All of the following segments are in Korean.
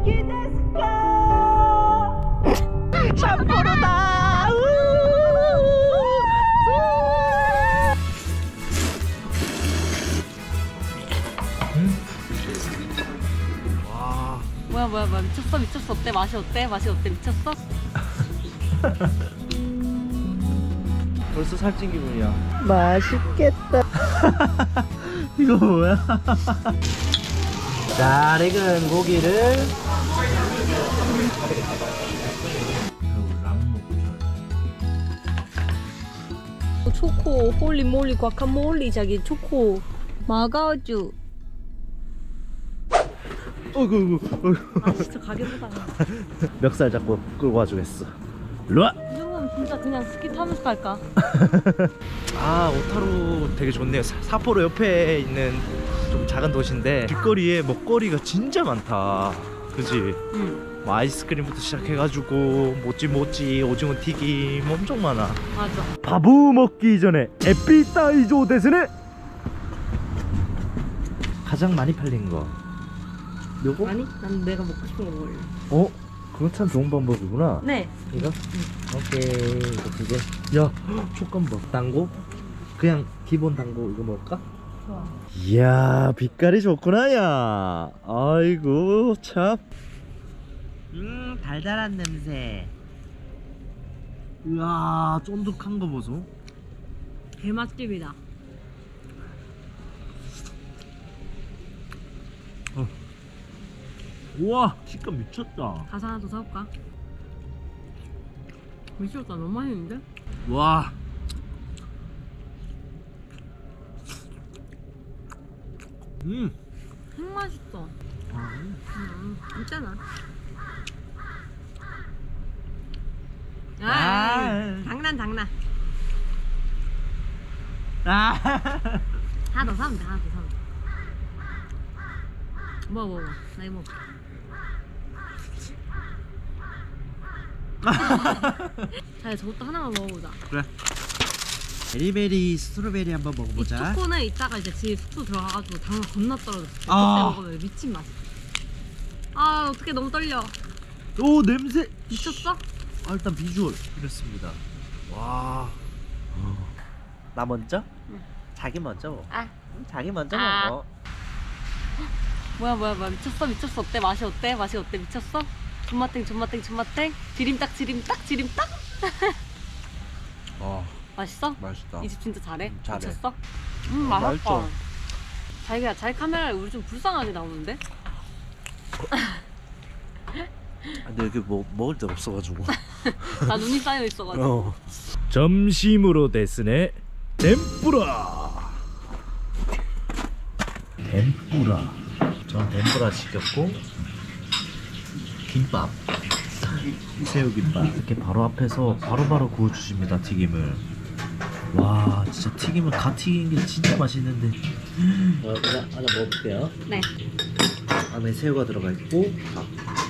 삿포로다. 와. 뭐야 미쳤어 어때? 맛이 어때? 미쳤어? 벌써 살찐 기분이야. 맛있겠다. 이거 뭐야? 잘 익은 고기를 초코 홀리몰리 과카몰리 자기 초코 마가우주. 어이구. 아 진짜 가게보다 멱살 잡고 끌고 와주겠어. 일로와. 이 정도면 진짜 그냥 스키 타면서 갈까? 아, 오타루 되게 좋네요. 사포로 옆에 있는 좀 작은 도시인데 길거리에 먹거리가 진짜 많다. 그지? 응 뭐 아이스크림부터 시작해가지고 모찌 오징어 튀김 엄청 많아. 맞아. 밥 먹기 전에 에피타이저 데스네. 가장 많이 팔린 거 요거? 아니? 난 내가 먹고 싶은 거 먹을래. 어? 그건 참 좋은 방법이구나. 네. 이거? 오케이. 이거 두 개. 야, 촉감 봐. 당고? 그냥 기본 당고 이거 먹을까? 좋아. 이야, 빛깔이 좋구나, 야. 아이고, 참. 달달한 냄새. 이야, 쫀득한 거 보소. 개맛집이다. 우와, 식감 미쳤다. 가사 하나 더 사올까? 미쳤다. 너무 맛있는데? 와. 맛있어. 있잖아. 장난. 하나 더 사면 돼. 먹어. 나 이거 먹어. 자, 저것도 하나만 먹어보자. 그래. 베리베리 스트로베리 한번 이 먹어보자. 초코는 이따가 이제 집 숙소 들어가가지고 당은 겁나 떨어졌어. 그때 아. 먹으면 미친 맛. 아, 어떡해. 너무 떨려. 오, 냄새. 미쳤어? 아, 일단 비주얼 이렇습니다. 와. 나 먼저? 응. 자기 먼저. 아. 자기 먼저 아. 먹어. 뭐야 미쳤어 어때? 맛이 어때? 미쳤어? 존맛탱 지림딱 맛있어? 맛있다. 이 집 진짜 잘해? 잘해. 미쳤어? 맛있다. 맛있죠? 자기야, 자기 카메라에 우리 좀 불쌍하게 나오는데? 근데 여기 뭐 먹을 데가 없어가지고. 나 눈이 쌓여 있어가지고. 점심으로 데스네. 덴뿌라. 전 덴뿌라 시켰고 김밥, 새우김밥 이렇게 바로 앞에서 바로바로 구워주십니다. 튀김을. 와, 진짜 튀김을 갓 튀긴 게 진짜 맛있는데. 하나 먹어볼게요. 네. 안에 새우가 들어가 있고 밥.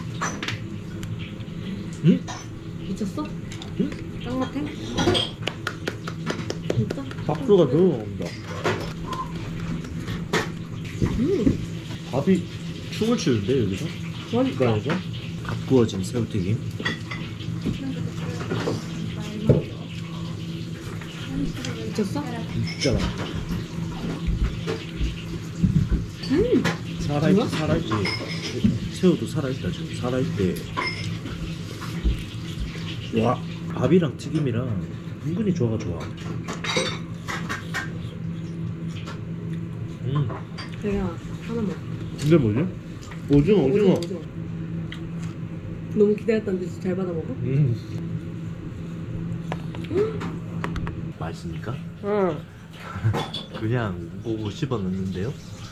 미쳤어? 응? 짱맛탱? 진짜? 박수가 들어온다. 밥이 춤을 추는데 여기서? 맛있다. 갓 구워진 새우튀김. 미쳤어? 진짜 맛있다. 살아있지. 새우도 살아있다. 지금 살아있대. 와, 밥이랑 튀김이랑 은근히 조화가 좋아. 자기야, 하나 먹어. 근데 뭐지? 오징어. 너무 기다렸다는데 잘 받아 먹어? 맛있습니까? 응. 그냥 보고 씹어 넣는데요?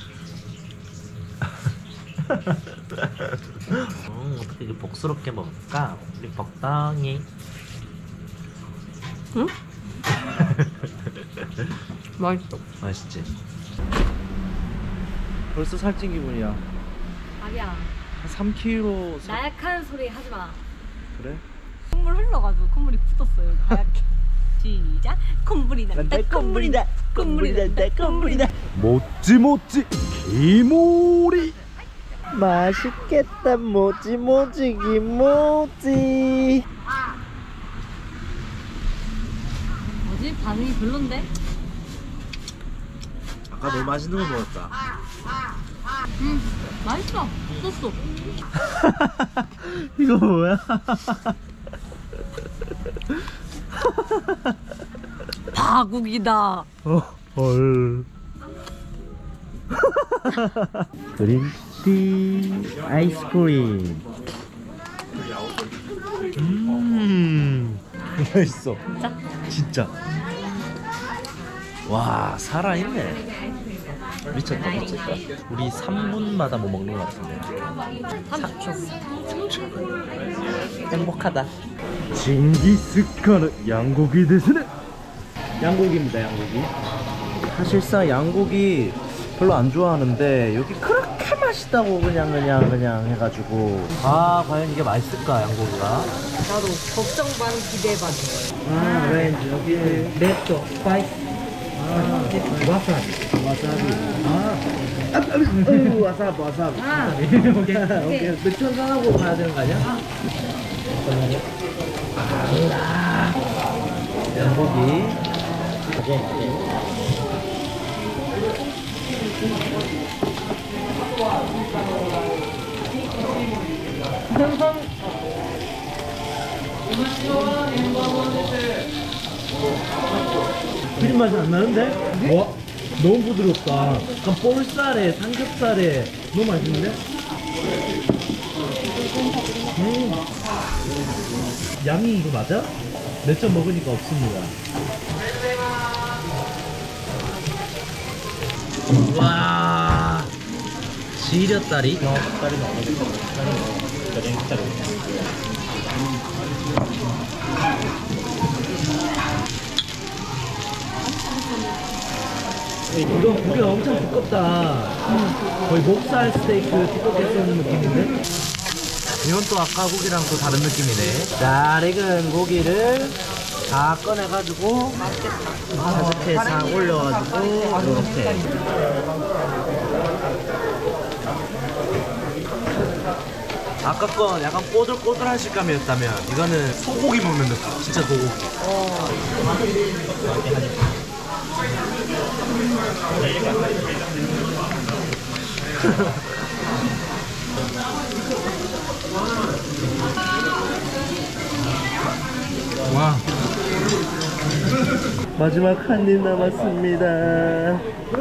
어떻게 이렇게 복스럽게 먹을까? 우리 적당히. 응? 맛있어. 맛있지? 벌써 살찐 기분이야. 자기야, 한 3kg. 나약한 소리 하지 마. 그래? 콧물 흘러가지고 콧물이 굳었어요. 하얗게. 시작. 콧물이 난다. 콧물이 난다. 모찌 기모리. 맛있겠다. 모지 모지 김모지. 뭐지? 반응이 별론데? 아까 너무 맛있는 거 먹었다. 맛있어. 소스. 이거 뭐야? 파국이다. 헐. 그린티 아이스크림. 맛있어. 진짜. 와, 살아있네. 미쳤다. 우리 3분마다 뭐 먹는 것 같은데. 30초. 행복하다. 징기스칸의 양고기 데스네. 양고기입니다, 양고기. 사실상 양고기 별로 안 좋아하는데 여기 그렇게 맛있다고 그냥 해가지고. 아, 과연 이게 맛있을까, 양고기가? 나도 걱정 반 기대 반. 아, 왠지 여기 맵도 스파이스 와사비 와사비. 오케이 맥주 한잔하고 가야 되는 거 아니야? 양고기. 비린 맛이 안 나는데? 와 너무 부드럽다. 약간 볼살에 삼겹살에 너무 맛있는데? 양이 이거 맞아? 몇 점 먹으니까 없습니다. 와, 지렸다리. 이거 고기가 엄청 두껍다. 거의 목살 스테이크 두껍게 쓰는 느낌인데? 이건 또 아까 고기랑 또 다른 느낌이네. 잘 익은 고기를 다 꺼내가지고 가스트에 싹 올려가지고 이렇게. 아까 건 약간 꼬들꼬들한 식감이었다면 이거는 소고기 먹는 느낌. 진짜 소고기. 와, 마지막 한 입 남았습니다.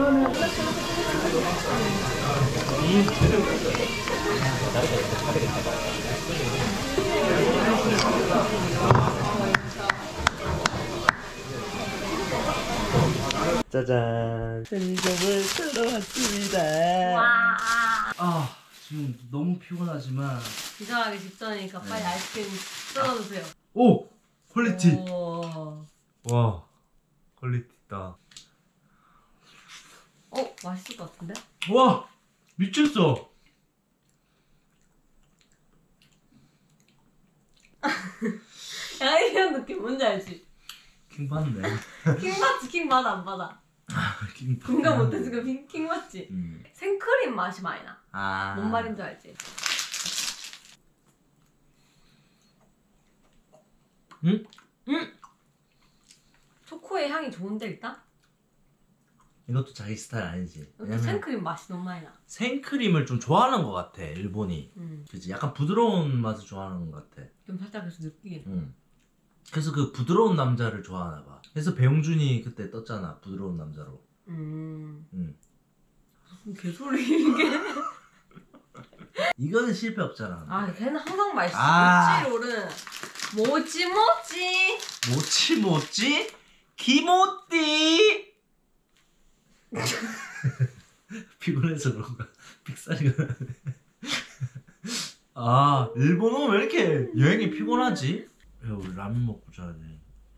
짜잔, 편의점을 사러 왔습니다. 와. 아, 지금 너무 피곤하지만. 기절하기 직전이니까 빨리 아이스크림 썰어주세요. 오! 퀄리티! 오. 와, 퀄리티 있다. 맛있을 것 같은데? 와! 미쳤어! 야, 이런 느낌 뭔지 알지? 킹 받네. 킹 맞지? 킹 받아 안 받아? 킹 받네. 공감 못해 지금 킹 맞지? 생크림 맛이 많이 나. 아. 뭔 말인지 알지? 응? 초코의 향이 좋은데 일단? 이것도 자기 스타일 아니지. 왜냐면 생크림 맛이 너무 많이 나. 생크림을 좀 좋아하는 것 같아, 일본이. 그치? 약간 부드러운 맛을 좋아하는 것 같아. 좀 살짝 그래서 느끼게. 그래서 그 부드러운 남자를 좋아하나 봐. 그래서 배용준이 그때 떴잖아, 부드러운 남자로. 무슨 개소리 이게. 이거는 실패 없잖아. 아, 걔는 항상 맛있어. 아. 모찌롤은 모찌 모치 기모띠. 피곤해서 그런가? 픽사리가 나네. 아, 일본어 왜 이렇게 여행이 피곤하지? 야, 우리 라면 먹고 자야 돼.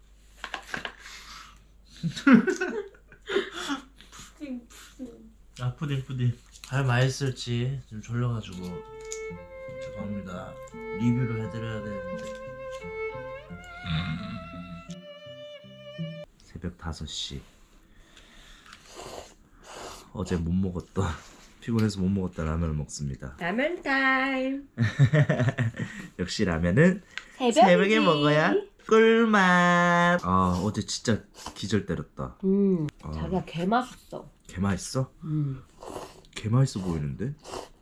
아, 푸딩. 과연 맛있을지 좀 졸려가지고 죄송합니다. 리뷰를 해드려야 되는데. 새벽 5시. 어제 못 먹었던 피곤해서 못 먹었다 라면을 먹습니다. 라면 타임. 역시 라면은 새벽이지. 새벽에 먹어야 꿀맛. 아 어제 진짜 기절 때렸다. 자기야 개 맛있어. 개 맛있어? 개 맛있어 보이는데?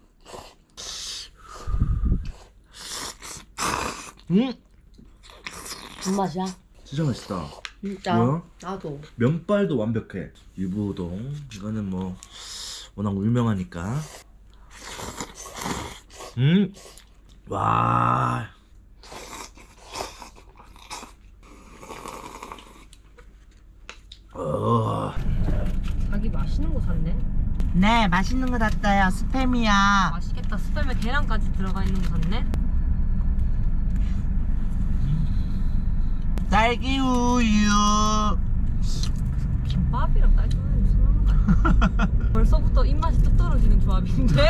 무슨 맛이야? 진짜 맛있다. 진짜. 뭐야? 나도. 면발도 완벽해. 유부우동 이거는 뭐 워낙 유명하니까. 와. 자기 맛있는 거 샀네. 네, 맛있는 거 샀어요. 스팸이야. 맛있겠다. 스팸에 계란까지 들어가 있는 거 샀네. 딸기 우유. 김밥이랑 딸기 우유 무슨 거 아니야? 벌써부터 입맛이 뚝 떨어지는 조합인데?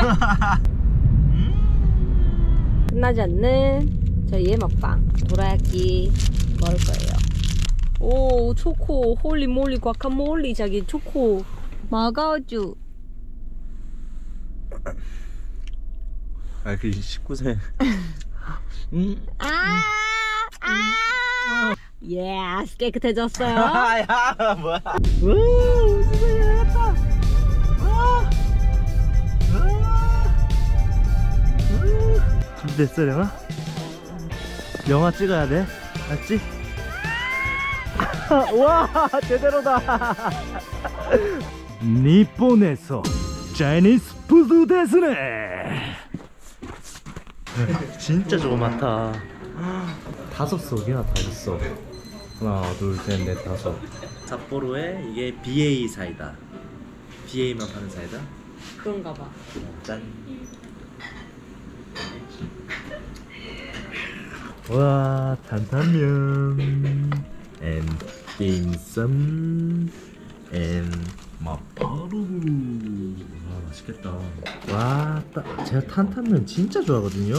끝나지 않는 저희의 먹방 도라야끼 먹을 거예요. 오 초코 홀리몰리 과카몰리 자기 초코 마가우주. 아, 그 19세. 예스 깨끗해졌어요. 야, 뭐야? 우, 진짜 잘했다. 준비됐어, 영아? 영화 찍어야 돼. 맞지? 와, 제대로다. 일본에서 차이니스 푸드 데스네. 진짜 조그맣다. 5석이나 다 있어. 하나, 둘, 셋, 넷, 5. 삿포로에 이게 BA 사이다. BA만 파는 사이다. 그런가 봐. 짠. 와, 탄탄면 앤 딤섬 앤 마파루. 와, 맛있겠다. 와, 제가 탄탄면 진짜 좋아하거든요.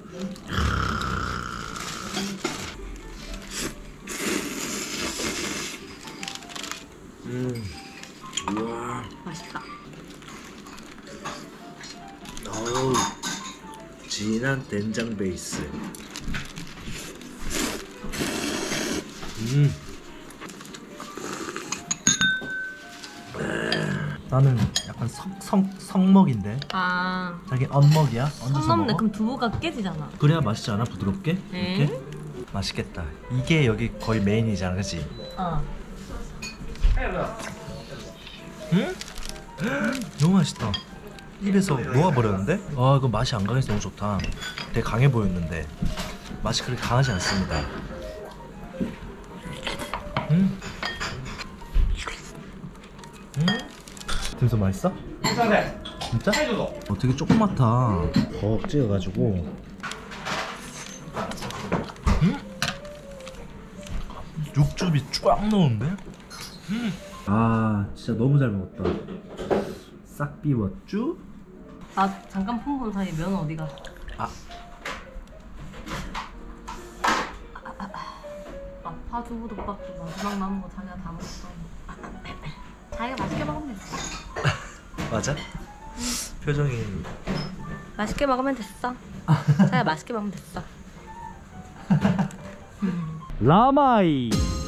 우와, 맛있다. 어우, 진한 된장 베이스. 나는 약간 성먹인데. 아 자기 언먹이야? 얹어서 선 넘네. 먹어? 그럼 두부가 깨지잖아. 그래야 맛있지 않아? 부드럽게? 네. 이렇게? 맛있겠다. 이게 여기 거의 메인이잖아, 그치? 어. 응? 너무 맛있다. 입에서 녹아버렸는데? 아, 이거 맛이 안 강해서 너무 좋다. 되게 강해 보였는데 맛이 그렇게 강하지 않습니다. 딤섬 맛있어? 진짜? 되게 조그맣다. 벅 찍어가지고. 육즙이 쫙 나오는데? 아, 진짜 너무 잘 먹었다. 싹 비웠쥬? 나 잠깐 폰 본 사이에 면 어디가? 아, 아파 두부덮밥도 마지막 남은 거 자기가 다 먹었어. 자기가 맛있게 먹으면 됐어. 맞아? 표정이. 맛있게 먹으면 됐어. 자기가 맛있게 먹으면 됐어. 라마이.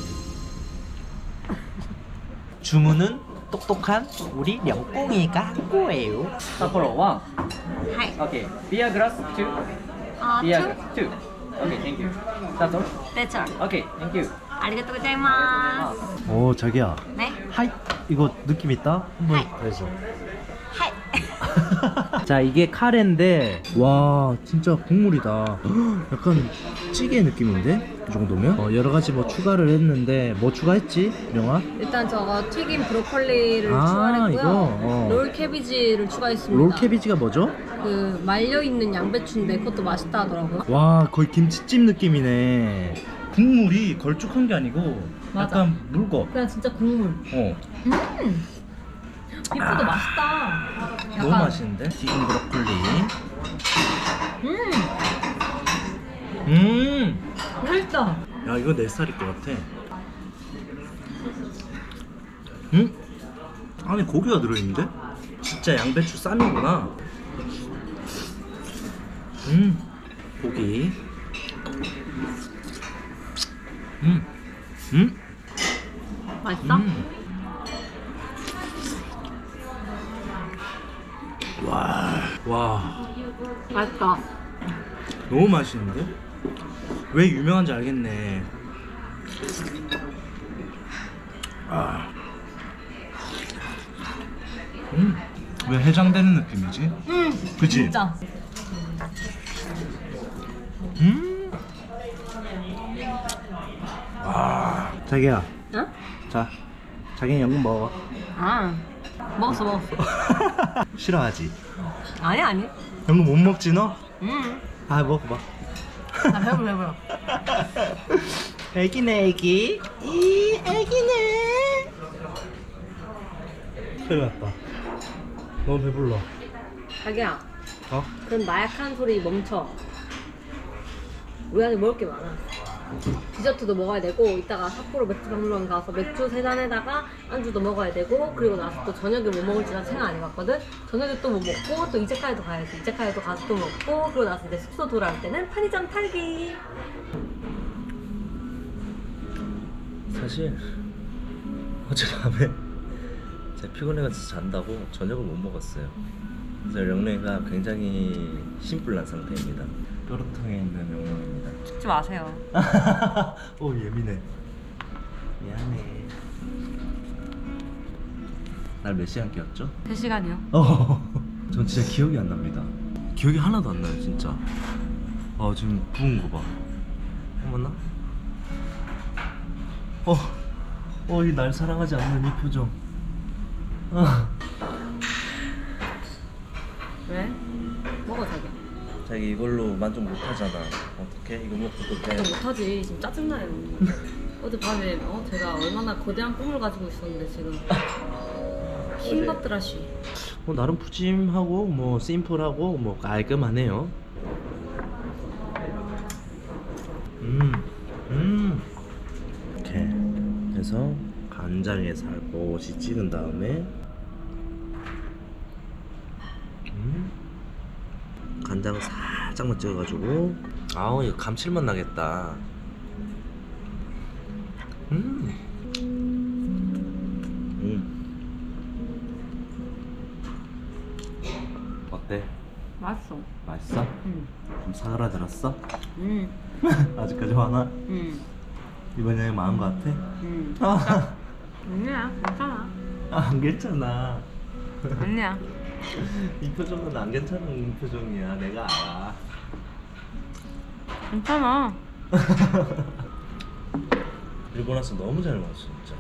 주문은 똑똑한 우리 명꽁이가 한 거예요. Sapporo 1. 하이. Okay. Beer glass 2. 아, Beer 투? 2. Okay, thank you. That's all. That's all. Okay, thank you. 아리가또 고자이마스. 오, 자기야. 네. 하이. 이거 느낌 있다? 한번 하이. 해줘. 하이. 자, 이게 카레인데, 와, 진짜 국물이다. 약간 찌개 느낌인데? 이 정도면? 여러 가지 뭐 추가를 했는데, 뭐 추가했지? 명아? 일단 저거 튀김 브로콜리를 아, 추가했고요. 이거? 롤 캐비지를 추가했습니다. 롤 캐비지가 뭐죠? 그 말려 있는 양배추인데 그것도 맛있다 하더라고요. 와, 거의 김치찜 느낌이네. 국물이 걸쭉한 게 아니고, 맞아. 약간 묽어. 그냥 진짜 국물. 비프도 맛있다. 약간 너무 맛있는데? 튀김 브로콜리. 맛있다. 야, 이거 내 스타일일 것 같아. 안에 고기가 들어있는데? 진짜 양배추 쌈이구나. 고기. 맛있어? 와, 맛있다. 너무 맛있는데? 왜 유명한지 알겠네. 왜 해장되는 느낌이지? 그치? 진짜. 자기야, 응? 자, 자기는 연금 먹어. 아, 먹었어. 싫어하지? 아니. 연금 못 먹지 너? 응. 아, 먹어봐. 아, 배불러. 애기네, 애기. 이 애기네. 큰일 났다. 너무 배불러. 자기야, 어? 그럼 나약한 소리 멈춰. 우리 아직 먹을 게 많아. 디저트도 먹어야 되고, 이따가 삿포로 맥주 박물관 가서 맥주 3잔에다가 안주도 먹어야 되고, 그리고 나서 또 저녁에 뭐 먹을지 나 생각 안 해봤거든? 저녁에 또 뭐 먹고, 또 이제카이도 가야지. 이제카이도 가서 또 먹고, 그리고 나서 이제 숙소 돌아올 때는 편의점 탈기. 사실 어젯밤에 제가 피곤해가지고 잔다고 저녁을 못 먹었어요. 그래서 영래가 굉장히 심플한 상태입니다. 뾰루통에 있는 영롱입니다. 죽지 마세요. 오, 예민해. 미안해. 날 몇 시간 깨웠죠? 3시간이요. 전 진짜 기억이 안 납니다. 기억이 하나도 안 나요, 진짜. 지금 부은 거 봐. 어머나? 이 날 사랑하지 않는 이 표정. 왜? 먹어, 자기야. 자기 이걸로 만족 못 하잖아. 어떡해? 이거 먹고 또 돼. 못하지. 지금 짜증나요. 어젯밤에 제가 얼마나 거대한 꿈을 가지고 있었는데 지금 킹받더라시. 나름 푸짐하고 뭐 심플하고 뭐 깔끔하네요. 이렇게 해서 간장에 살포시 찍은 다음에 간장 살짝만 찍어가지고 이거 감칠맛 나겠다. 어때? 맛있어. 맛있어? 응. 좀 사그라들었어? 응. 아직까지 화나? 응. 이번 여행 망한 거 같아? 응. 아, 아니야. 괜찮아. 안 괜찮아. 아니야. 이 표정은 안 괜찮은 표정이야. 내가 알아. 괜찮아. 일본 와서 너무 잘 먹었어 진짜.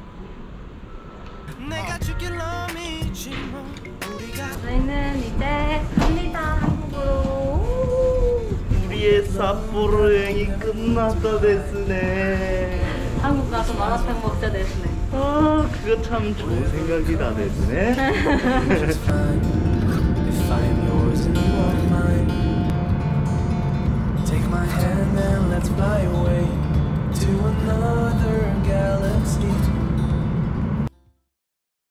저희는 이제 갑니다. 한국으로. 우리의 삿포로 여행이 끝났다 데스네. 한국 가서 마라탕 먹자 됐네. 그거 참 좋은 생각이다 데스네.